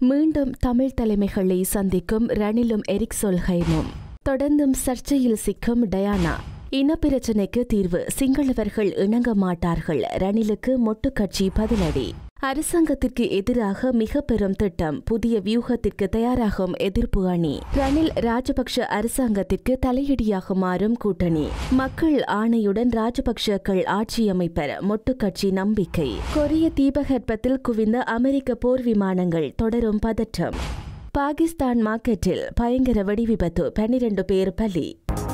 மீண்டும் தமிழ் தலைமைகளை சந்திக்கும் ரணிலும் எரிக் சொல்ஹைமும். தொடர்ந்தும் சர்ச்சையில் சிக்கும் டயானா. இனப்பிரச்சினைக்கு தீர்வு, சிங்களவர்கள் இணங்க மாட்டார்கள், ரணிலுக்கு மொட்டுக்கட்சி பதிலடி. அரசாங்கத்திற்கு எதிராக மிக பெரும் திட்டம், புதிய வியூகத்திற்கு தயாராகும் எதிர்ப்பு அணி. ரணில் ராஜபக்ஷ அரசாங்கத்திற்கு தலையடியாக மாறும் கூட்டணி. மக்கள் ஆணையுடன் ராஜபக்ஷக்கள் ஆட்சி அமைப்பர், மொட்டுக்கட்சி நம்பிக்கை. கொரிய தீபகற்பத்தில் குவிந்த அமெரிக்க போர் விமானங்கள், தொடரும் பதற்றம். பாகிஸ்தான் மார்க்கெட்டில் பயங்கர வெடிவிபத்து, 12 பேர் பலி.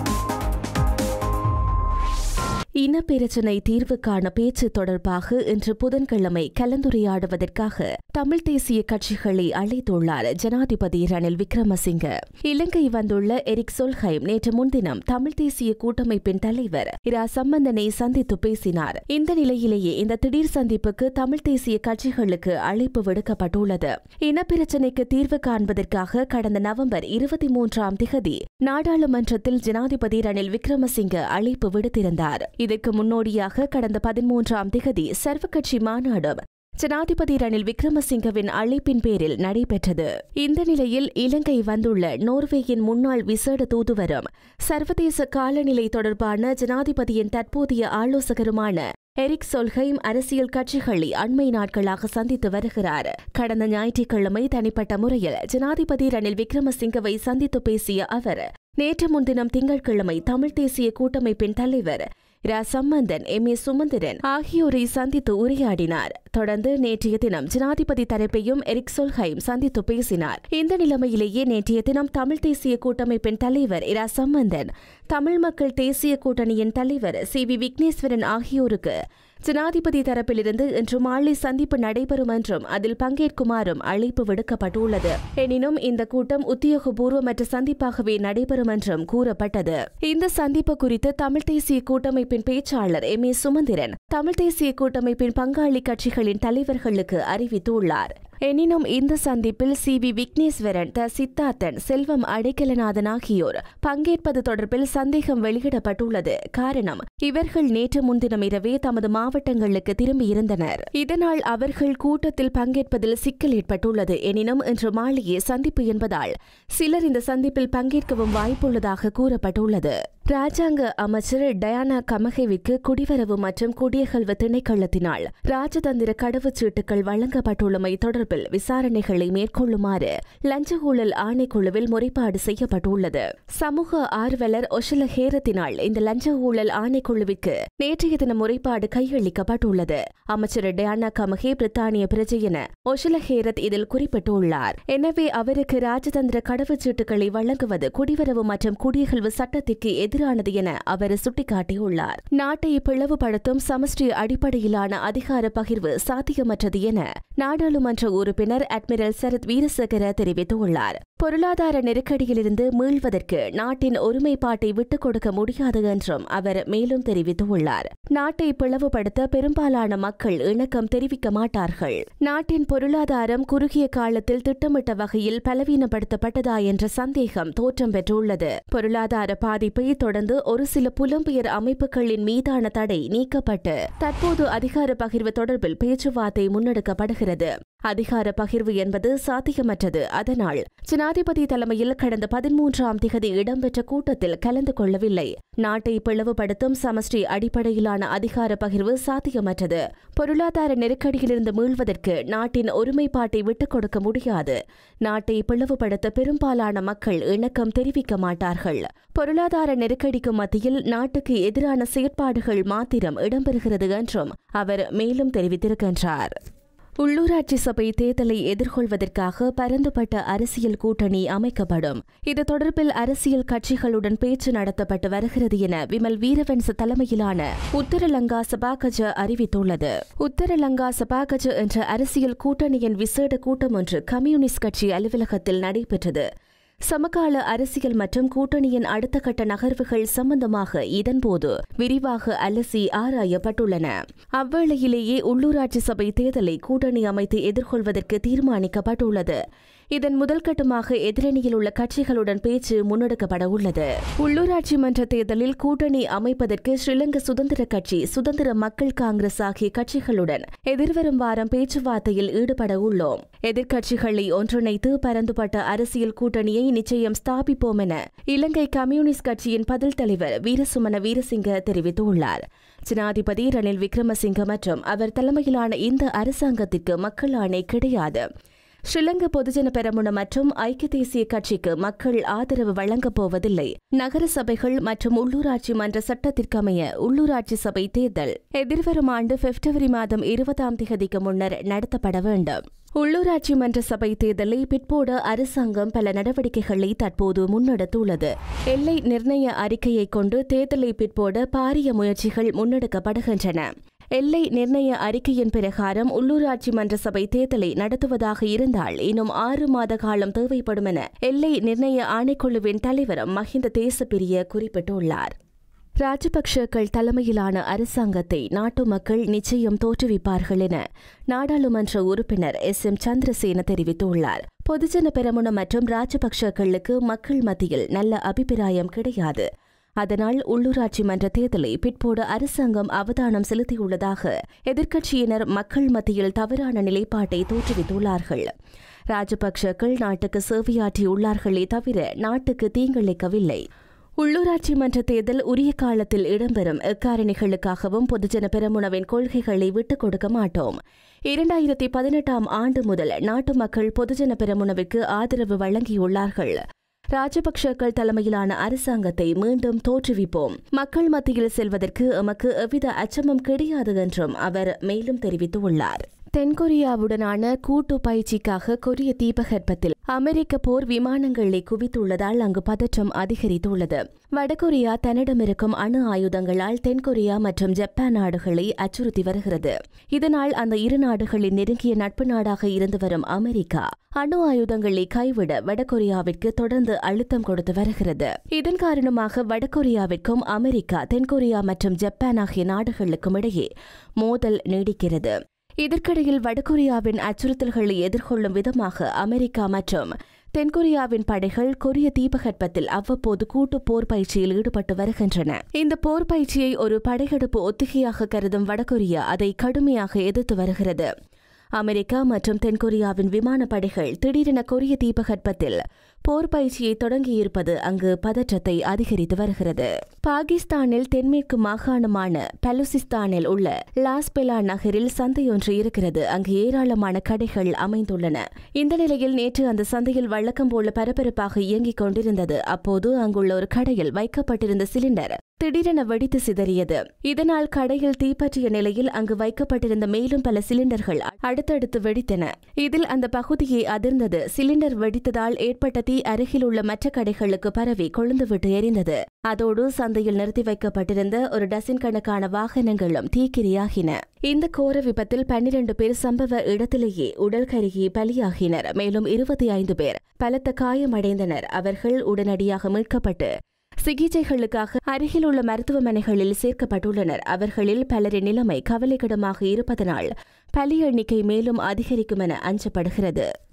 இனப்பிரச்சினை தீர்வுக்கான பேச்சு தொடர்பாக இன்று புதன்கிழமை கலந்துரையாடுவதற்காக தமிழ் தேசிய கட்சிகளை அழைத்துள்ளார் ஜனாதிபதி ரணில் விக்ரமசிங்க. இலங்கை வந்துள்ள எரிக் சொல்ஹைம் நேற்று முன்தினம் தமிழ் தேசிய கூட்டமைப்பின் தலைவர் இரா சம்பந்தனை சந்தித்து பேசினார். இந்த நிலையிலேயே இந்த திடீர் சந்திப்புக்கு தமிழ் தேசிய கட்சிகளுக்கு அழைப்பு விடுக்கப்பட்டுள்ளது. இனப்பிரச்சினைக்கு தீர்வு காண்பதற்காக கடந்த நவம்பர் 23ஆம் திகதி நாடாளுமன்றத்தில் ஜனாதிபதி ரணில் விக்ரமசிங்க அழைப்பு விடுத்திருந்தார். இதற்கு முன்னோடியாக கடந்த 13ஆம் திகதி சர்வகட்சி மாநாடு ஜனாதிபதி ரணில் விக்ரமசிங்கவின் அழைப்பின் பேரில் நடைபெற்றது. இந்த நிலையில் இலங்கை வந்துள்ள நோர்வேயின் முன்னாள் விசேட தூதுவரும் சர்வதேச காலநிலை தொடர்பான ஜனாதிபதியின் தற்போதைய ஆலோசகருமான எரிக் சொல்ஹைம் அரசியல் கட்சிகளை அண்மை நாட்களாக சந்தித்து வருகிறார். கடந்த ஞாயிற்றுக்கிழமை தனிப்பட்ட முறையில் ஜனாதிபதி ரணில் விக்ரமசிங்கவை சந்தித்து பேசிய அவர் நேற்று முன்தினம் திங்கட்கிழமை தமிழ் தேசிய கூட்டமைப்பின் தலைவர் இரா சம்பந்தன், எம் ஏ சுமந்திரன் ஆகியோரை சந்தித்து உரையாடினார். தொடர்ந்து நேற்றைய தினம் ஜனாதிபதி தரப்பையும் எரிக் சொல்ஹைம் சந்தித்து பேசினார். இந்த நிலைமையிலேயே நேற்றைய தினம் தமிழ் தேசிய கூட்டமைப்பின் தலைவர் இரா சம்பந்தன், தமிழ் மக்கள் தேசிய கூட்டணியின் தலைவர் சி.வி. விக்னேஸ்வரன் ஆகியோருக்கு ஜனாதிபதி தரப்பிலிருந்து இன்று மாலை சந்திப்பு நடைபெறும் என்றும் அதில் பங்கேற்குமாறும் அழைப்பு விடுக்கப்பட்டுள்ளது. எனினும் இந்த கூட்டம் உத்தியோகபூர்வமற்ற சந்திப்பாகவே நடைபெறும் என்றும் கூறப்பட்டது. இந்த சந்திப்பு குறித்து தமிழ் தேசிய கூட்டமைப்பின் பேச்சாளர் எம் ஏ சுமந்திரன் தமிழ் தேசிய கூட்டமைப்பின் பங்காளி கட்சிகளின் தலைவர்களுக்கு அறிவித்துள்ளார். எனினும் இந்த சந்திப்பில் சி.வி. விக்னேஸ்வரன், த. சித்தார்த்தன், செல்வம் அடைக்கலநாதன் ஆகியோர் பங்கேற்பது தொடர்பில் சந்தேகம் வெளியிடப்பட்டுள்ளது. காரணம், இவர்கள் நேற்று முன்தினம் இரவே தமது மாவட்டங்களுக்கு திரும்பியிருந்தனர். இதனால் அவர்கள் கூட்டத்தில் பங்கேற்பதில் சிக்கல் ஏற்பட்டுள்ளது. எனினும் இன்று மாலையே சந்திப்பு என்பதால் சிலர் இந்த சந்திப்பில் பங்கேற்கவும் வாய்ப்புள்ளதாக கூறப்பட்டுள்ளது. ராஜாங்க அமைச்சர் டயானா கமகேவிற்கு குடிவரவு மற்றும் குடியகல்வு திணைக்களத்தினால் ராஜதந்திர கடவுச்சீட்டுகள் வழங்கப்பட்டுள்ளமை தொடர்பில் விசாரணைகளை மேற்கொள்ளுமாறு லஞ்ச ஊழல் ஆணைக்குழுவில் முறைப்பாடு செய்யப்பட்டுள்ளது. சமூக ஆர்வலர் ஒஷல ஹேரத்தினால் இந்த லஞ்ச ஊழல் ஆணைக்குழுவிற்கு நேற்றைய தினம் முறைப்பாடு கையளிக்கப்பட்டுள்ளது. அமைச்சர் டயானா கமகே பிரித்தானிய பிரஜை என ஒஷல ஹேரத் இதில் குறிப்பிட்டுள்ளார். எனவே அவருக்கு ராஜதந்திர கடவுச்சீட்டுகளை வழங்குவது குடிவரவு மற்றும் குடியகல்வு சட்டத்திற்கு எதிரானது என அவர் சுட்டிக்காட்டியுள்ளார். நாட்டை பிளவுபடுத்தும் சமஷ்டி அடிப்படையிலான அதிகார பகிர்வு சாத்தியமற்றது என நாடாளுமன்ற உறுப்பினர் அட்மிரல் சரத் வீரசேகர தெரிவித்துள்ளார். பொருளாதார நெருக்கடியிலிருந்து மீள்வதற்கு நாட்டின் ஒருமைப்பாட்டை விட்டுக் கொடுக்க முடியாது என்றும் அவர் மேலும் தெரிவித்துள்ளார். நாட்டை பிளவுபடுத்த பெரும்பாலான மக்கள் இணக்கம் தெரிவிக்க மாட்டார்கள். நாட்டின் பொருளாதாரம் குறுகிய காலத்தில் திட்டமிட்ட வகையில் பலவீனப்படுத்தப்பட்டதா என்ற சந்தேகம் தோற்றம் பெற்றுள்ளது. பொருளாதார பாதிப்பை தொடர்ந்து ஒரு சில புலம்பெயர் அமைப்புகளின் மீதான தடை நீக்கப்பட்டு தற்போது அதிகார பகிர்வு தொடர்பில் பேச்சுவார்த்தை முன்னெடுக்கப்படுகிறது. அதிகார பகிர்வு என்பது சாத்தியமற்றது. அதனால் ஜனாதிபதி தலைமையில் கடந்த 13ஆம் திகதி இடம்பெற்ற கூட்டத்தில் கலந்து கொள்ளவில்லை. நாட்டை பிளவுபடுத்தும் சமஷ்டி அடிப்படையிலான அதிகார பகிர்வு சாத்தியமற்றது. பொருளாதார நெருக்கடியிலிருந்து மீள்வதற்கு நாட்டின் ஒருமைப்பாட்டை விட்டுக் கொடுக்க முடியாது. நாட்டை பிளவுபடுத்த பெரும்பாலான மக்கள் இணக்கம் தெரிவிக்க மாட்டார்கள். பொருளாதார நெருக்கடிக்கு மத்தியில் நாட்டுக்கு எதிரான செயற்பாடுகள் மாத்திரம் இடம்பெறுகிறது என்றும் அவர் மேலும் தெரிவித்திருக்கின்றார். உள்ளூராட்சி சபை தேர்தலை எதிர்கொள்வதற்காக பரந்துபட்ட அரசியல் கூட்டணி அமைக்கப்படும். இது தொடர்பில் அரசியல் கட்சிகளுடன் பேச்சு நடத்தப்பட்டு வருகிறது என விமல் வீரவன்ச தலைமையிலான உத்தர லங்கா சபாகஜ அறிவித்துள்ளது. உத்தர லங்கா சபாகஜ என்ற அரசியல் கூட்டணியின் விசேட கூட்டம் ஒன்று கம்யூனிஸ்ட் கட்சி அலுவலகத்தில் நடைபெற்றது. சமகால அரசியல் மற்றும் கூட்டணியின் அடுத்த கட்ட நகர்வுகள் சம்பந்தமாக இதன்போது விரிவாக அலசி ஆராயப்பட்டுள்ளன. அவ்வேளையிலேயே உள்ளூராட்சி சபை தேர்தலை கூட்டணி அமைத்து எதிர்கொள்வதற்கு தீர்மானிக்கப்பட்டுள்ளது. இதன் முதல் கட்டமாக எதிரணியில் உள்ள கட்சிகளுடன் பேச்சு முன்னெடுக்கப்பட உள்ளது. உள்ளூராட்சி மன்ற தேர்தலில் கூட்டணி அமைப்பதற்கு ஸ்ரீலங்கா சுதந்திர கட்சி, சுதந்திர மக்கள் காங்கிரஸ் ஆகிய கட்சிகளுடன் எதிர்வரும் வாரம் பேச்சுவார்த்தையில் ஈடுபட உள்ளோம். எதிர்க்கட்சிகளை ஒன்றிணைத்து பரந்துபட்ட அரசியல் கூட்டணியை நிச்சயம் ஸ்தாபிப்போம் என இலங்கை கம்யூனிஸ்ட் கட்சியின் பதில் தலைவர் வீரசுமன வீரசிங்க தெரிவித்துள்ளார். ஜனாதிபதி ரணில் விக்ரமசிங்க மற்றும் அவர் தலைமையிலான இந்த அரசாங்கத்திற்கு மக்கள் ஆணை கிடையாது. ஸ்ரீலங்கா பொதுஜன பெரமுன மற்றும் ஐக்கிய தேசிய கட்சிக்கு மக்கள் ஆதரவு வழங்கப் போவதில்லை. நகர சபைகள் மற்றும் உள்ளூராட்சி மன்ற சட்டத்திற்கமைய உள்ளூராட்சி சபை தேர்தல் எதிர்வரும் ஆண்டு பிப்ரவரி மாதம் 20 முன்னர் நடத்தப்பட வேண்டும். உள்ளூராட்சி மன்ற சபை தேர்தலை பிற்போட அரசாங்கம் பல நடவடிக்கைகளை தற்போது முன்னெடுத்துள்ளது. எல்லை நிர்ணய அறிக்கையை கொண்டு தேர்தலை பிற்போட பாரிய முயற்சிகள் முன்னெடுக்கப்படுகின்றன. எல்லை நிர்ணய அறிக்கையின் பிரகாரம் உள்ளூராட்சி மன்ற சபை தேர்தலை நடத்துவதாக இருந்தால் இன்னும் 6 மாத காலம் தேவைப்படும் என எல்லை நிர்ணய ஆணைக்குழுவின் தலைவர் மஹிந்த தேசப்பிரிய குறிப்பிட்டுள்ளார். ராஜபக்சேக்கள் தலைமையிலான அரசாங்கத்தை நாட்டு மக்கள் நிச்சயம் தோற்றுவிப்பார்கள் என நாடாளுமன்ற உறுப்பினர் SM சந்திரசேன தெரிவித்துள்ளார். பொதுஜன பெரமுன மற்றும் ராஜபக்சேக்களுக்கு மக்கள் மத்தியில் நல்ல அபிப்பிராயம் கிடையாது. அதனால் உள்ளூராட்சி மன்ற தேர்தலை பிற்போடு அரசாங்கம் அவதானம் செலுத்தியுள்ளதாக எதிர்க்கட்சியினர் மக்கள் மத்தியில் தவறான நிலைப்பாட்டை தோற்றுவித்துள்ளார்கள். ராஜபக்சேக்கள் நாட்டுக்கு சேவையாற்றியுள்ளார்களே தவிர நாட்டுக்கு தீங்கிழைக்கவில்லை. உள்ளூராட்சி மன்ற தேர்தல் உரிய காலத்தில் இடம்பெறும் எக்காரணிகளுக்காகவும் பொதுஜன பெரமுனவின் கொள்கைகளை விட்டுக் கொடுக்க மாட்டோம். 2018 ஆண்டு முதல் நாட்டு மக்கள் பொதுஜன பெரமுனவிற்கு ஆதரவு வழங்கியுள்ளார்கள். ராஜபக்சேக்கள் தலைமையிலான அரசாங்கத்தை மீண்டும் தோற்றுவிப்போம். மக்கள் மத்தியில் செல்வதற்கு எமக்கு எவ்வித அச்சமும் கிடையாது என்றும் அவர் மேலும் தெரிவித்துள்ளார். தென்கொரியாவுடனான கூட்டு பயிற்சிக்காக கொரிய தீபகற்பத்தில் அமெரிக்க போர் விமானங்களை குவித்துள்ளதால் அங்கு பதற்றம் அதிகரித்துள்ளது. வடகொரியா தன்னிடமிருக்கும் அணு ஆயுதங்களால் தென்கொரியா மற்றும் ஜப்பான் நாடுகளை அச்சுறுத்தி வருகிறது. இதனால் அந்த இரு நாடுகளின் நெருங்கிய நட்பு நாடாக இருந்து வரும் அமெரிக்கா அணு ஆயுதங்களை கைவிட வடகொரியாவிற்கு தொடர்ந்து அழுத்தம் கொடுத்து வருகிறது. இதன் காரணமாக வடகொரியாவிற்கும் அமெரிக்கா, தென்கொரியா மற்றும் ஜப்பான் ஆகிய நாடுகளுக்கும் இடையே மோதல் நீடிக்கிறது. இதற்கிடையில் வடகொரியாவின் அச்சுறுத்தல்களை எதிர்கொள்ளும் விதமாக அமெரிக்கா மற்றும் தென்கொரியாவின் படைகள் கொரிய தீபகற்பத்தில் அவ்வப்போது கூட்டு போர் பயிற்சியில் ஈடுபட்டு வருகின்றன. இந்த போர் பயிற்சியை ஒரு படையெடுப்பு ஒத்திகையாக கருதும் வடகொரியா அதை கடுமையாக எதிர்த்து வருகிறது. அமெரிக்கா மற்றும் தென்கொரியாவின் விமானப்படைகள் திடீரென கொரிய தீபகற்பத்தில் போர் பயிற்சியை தொடங்கியிருப்பது அங்கு பதற்றத்தை அதிகரித்து வருகிறது. பாகிஸ்தானில் தென்மேற்கு மாகாணமான பலுசிஸ்தானில் உள்ள லாஸ்பெலா நகரில் சந்தையொன்று இருக்கிறது. அங்கு ஏராளமான கடைகள் அமைந்துள்ளன. இந்த நிலையில் நேற்று அந்த சந்தையில் வழக்கம் போல பரபரப்பாக இயங்கிக் கொண்டிருந்தது. அப்போது அங்குள்ள ஒரு கடையில் வைக்கப்பட்டிருந்த சிலிண்டர் திடீரென வெடித்து சிதறியது. இதனால் கடையில் தீப்பற்றிய நிலையில் அங்கு வைக்கப்பட்டிருந்த மேலும் பல சிலிண்டர்கள் அடுத்தடுத்து வெடித்தன. இதில் அந்த பகுதியை அதிர்ந்தது. சிலிண்டர் வெடித்ததால் ஏற்பட்ட தீ அருகில் உள்ள மற்ற கடைகளுக்கு பரவி கொழுந்துவிட்டு எரிந்தது. அதோடு சந்தையில் நிறுத்தி வைக்கப்பட்டிருந்த ஒரு டசின் கணக்கான வாகனங்களும் தீக்கிரையாகின. இந்த கோர விபத்தில் 12 பேர் சம்பவ இடத்திலேயே உடல் கருகி பலியாகினர். மேலும் 25 பேர் பலத்த காயமடைந்தனர். அவர்கள் உடனடியாக மீட்கப்பட்டு சிகிச்சைகளுக்காக அருகிலுள்ள மருத்துவமனைகளில் சேர்க்கப்பட்டுள்ளனர். அவர்களில் பலரின் நிலைமை கவலைக்கிடமாக இருப்பதனால் பலி எண்ணிக்கை மேலும் அதிகரிக்கும் என அஞ்சப்படுகிறது.